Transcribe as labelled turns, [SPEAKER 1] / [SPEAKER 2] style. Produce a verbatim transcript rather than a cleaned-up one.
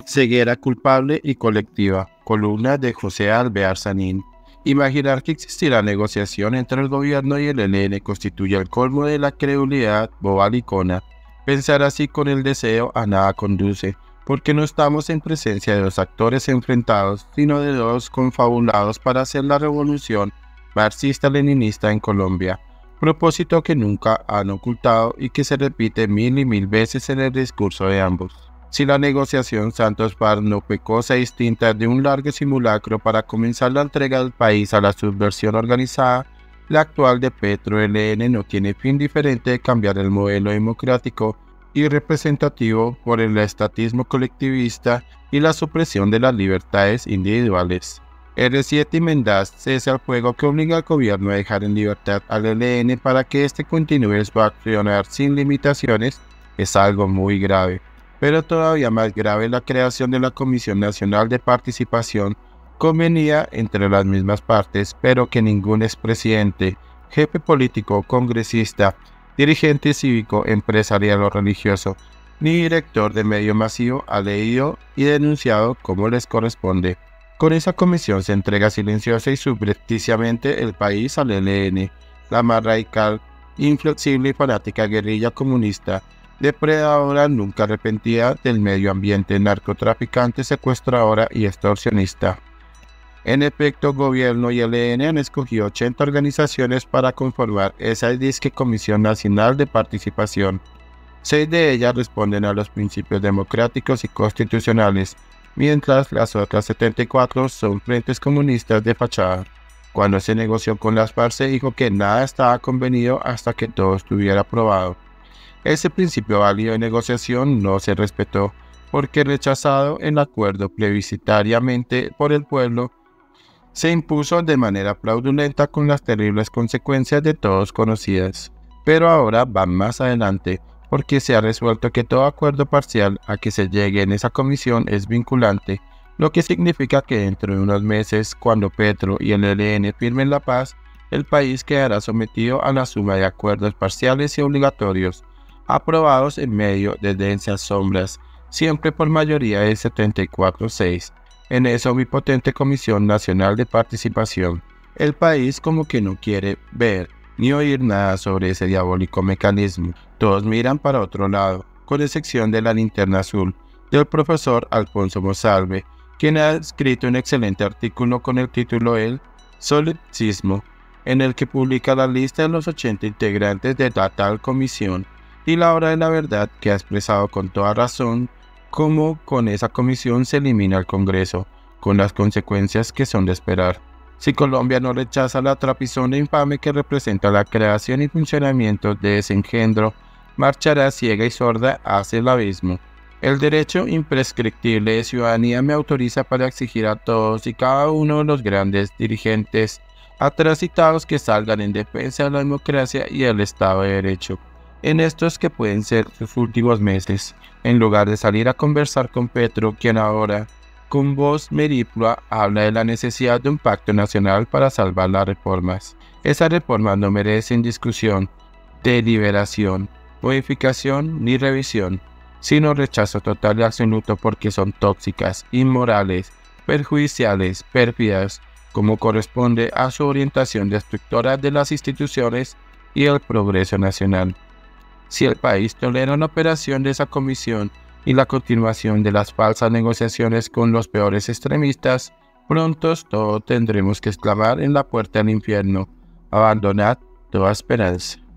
[SPEAKER 1] Ceguera culpable y colectiva. Columna de José Alvear Sanín. Imaginar que existirá negociación entre el gobierno y el E L N constituye el colmo de la credulidad bobalicona. Pensar así con el deseo a nada conduce, porque no estamos en presencia de dos actores enfrentados, sino de dos confabulados para hacer la revolución marxista-leninista en Colombia, propósito que nunca han ocultado y que se repite mil y mil veces en el discurso de ambos. Si la negociación Santos-F A R C no fue cosa distinta de un largo simulacro para comenzar la entrega del país a la subversión organizada, la actual de Petro-E L N no tiene fin diferente de cambiar el modelo democrático y representativo por el estatismo colectivista y la supresión de las libertades individuales. R siete Mendaz cese al fuego que obliga al gobierno a dejar en libertad al E L N para que éste continúe su accionar sin limitaciones es algo muy grave. Pero todavía más grave, la creación de la Comisión Nacional de Participación convenía entre las mismas partes, pero que ningún expresidente, jefe político, congresista, dirigente cívico, empresarial o religioso, ni director de medio masivo ha leído y denunciado como les corresponde. Con esa comisión se entrega silenciosa y subrepticiamente el país al E L N, la más radical, inflexible y fanática guerrilla comunista, depredadora nunca arrepentida del medio ambiente, narcotraficante, secuestradora y extorsionista. En efecto, gobierno y el E L N han escogido ochenta organizaciones para conformar esa disque Comisión Nacional de Participación. Seis de ellas responden a los principios democráticos y constitucionales, mientras las otras setenta y cuatro son frentes comunistas de fachada. Cuando se negoció con las F A R C se dijo que nada estaba convenido hasta que todo estuviera aprobado. Ese principio válido de negociación no se respetó, porque rechazado el acuerdo plebiscitariamente por el pueblo, se impuso de manera fraudulenta con las terribles consecuencias de todos conocidas. Pero ahora van más adelante, porque se ha resuelto que todo acuerdo parcial a que se llegue en esa comisión es vinculante, lo que significa que dentro de unos meses, cuando Petro y el E L N firmen la paz, el país quedará sometido a la suma de acuerdos parciales y obligatorios, aprobados en medio de densas sombras, siempre por mayoría de setenta y cuatro a seis, en esa omnipotente Comisión Nacional de Participación. El país como que no quiere ver ni oír nada sobre ese diabólico mecanismo. Todos miran para otro lado, con excepción de la Linterna Azul, del profesor Alfonso Monsalve, quien ha escrito un excelente artículo con el título El solipsismo, en el que publica la lista de los ochenta integrantes de la tal comisión, y la hora de la verdad, que ha expresado con toda razón cómo con esa comisión se elimina el Congreso, con las consecuencias que son de esperar. Si Colombia no rechaza la trapisonda infame que representa la creación y funcionamiento de ese engendro, marchará ciega y sorda hacia el abismo. El derecho imprescriptible de ciudadanía me autoriza para exigir a todos y cada uno de los grandes dirigentes atrás citados que salgan en defensa de la democracia y del Estado de Derecho en estos que pueden ser sus últimos meses, en lugar de salir a conversar con Petro, quien ahora, con voz meríflua, habla de la necesidad de un pacto nacional para salvar las reformas. Esas reformas no merecen discusión, deliberación, modificación ni revisión, sino rechazo total y absoluto porque son tóxicas, inmorales, perjudiciales, pérfidas, como corresponde a su orientación destructora de las instituciones y el progreso nacional. Si el país tolera una operación de esa comisión y la continuación de las falsas negociaciones con los peores extremistas, prontos todos tendremos que exclamar en la puerta del infierno: abandonad toda esperanza.